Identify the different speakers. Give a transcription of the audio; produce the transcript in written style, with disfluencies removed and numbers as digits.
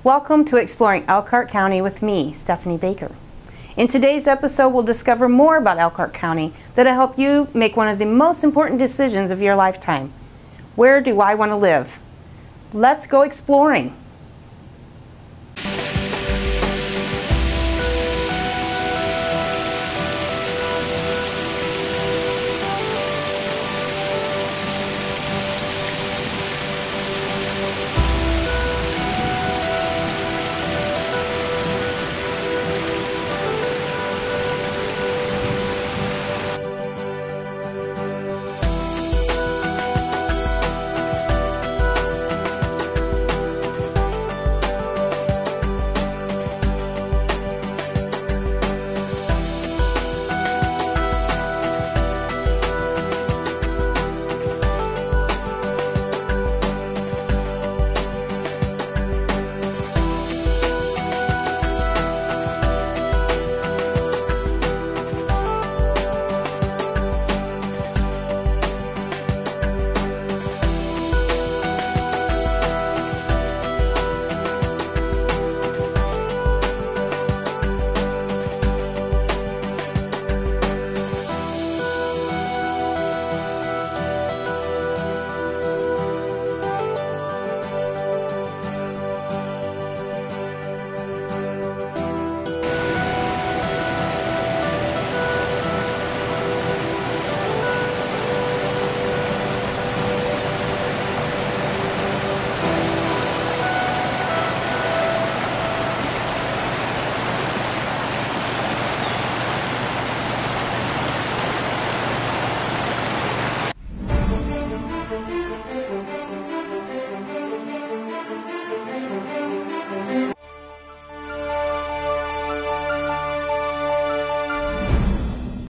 Speaker 1: Welcome to Exploring Elkhart County with me, Stephanie Baker. In today's episode, we'll discover more about Elkhart County that'll help you make one of the most important decisions of your lifetime. Where do I want to live? Let's go exploring.